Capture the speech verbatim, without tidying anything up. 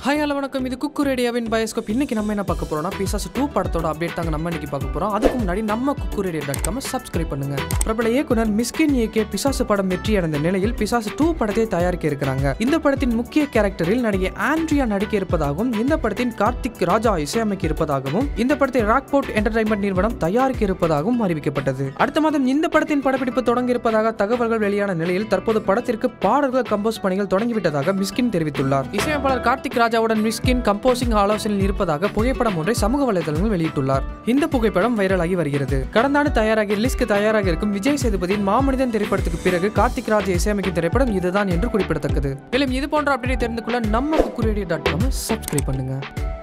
Hi hello வணக்கம், இது குக்கு ரேடியோவின் பயோஸ்கோப். இன்னைக்கு நம்ம என்ன பார்க்க போறோம்னா பிசாசு டூ படத்தோட அப்டேட் தாங்க நம்ம இன்னைக்கு பார்க்க போறோம். அதுக்கு முன்னாடி நம்ம Kukku radio dot com subscribe பண்ணுங்க. பிரபல இயக்குனர் மிஸ்கின் இயக்கிய பிசாசு படம் வெற்றி அடைந்த நிலையில் பிசாசு டூ படத்தை தயாரிக்க இருக்கிறாங்க. இந்த படத்தின் முக்கிய கேரக்டரில் நடிகை ஆண்ட்ரியா நடிக்க இருப்பதாகவும், இந்த படத்தின் கார்த்திக் ராஜா இசையமைக்க இருப்பதாகவும், இந்த படத்தை ராக்போர்ட் என்டர்டைன்மெண்ட் நிறுவனம் தயாரிக்க இருப்பதாகவும் அறிவிக்கப்பட்டது. அடுத்த மாதம் இந்த படத்தின் படப்பிடிப்பு தொடங்கி இருப்பதாக தகவல்கள் வெளியான நிலையில் தற்போது படத்திற்கு பாடல்கள் கம்போஸ் பணிகள் தொடங்கிவிட்டதாக மிஸ்கின் தெரிவித்துள்ளார். இசையமைப்பாளர் கார்த்திக் ராஜா மிஸ்கின் கம்போசிங் ஆலோசனையில் இருப்பதாக புகைப்படம் ஒன்றை சமூக வலைதளங்கள் வெளியிட்டுள்ளார். இந்த புகைப்படம் வைரலாகி வருகிறது. கடந்த ஆண்டு தயாராகி ரிலீஸ்க்கு தயாராக இருக்கும் விஜய் சேதுபதியின் மாமனிதன் திரைப்படத்துக்கு பிறகு கார்த்திக் ராஜ் இசையமைக்கும் திரைப்படம் இதுதான் என்று குறிப்பிடத்தக்கது. மேலும் இது போன்ற அப்டேட் தெரிந்து கொள்ள நம்ம Kukku radio dot com subscribe பண்ணுங்க.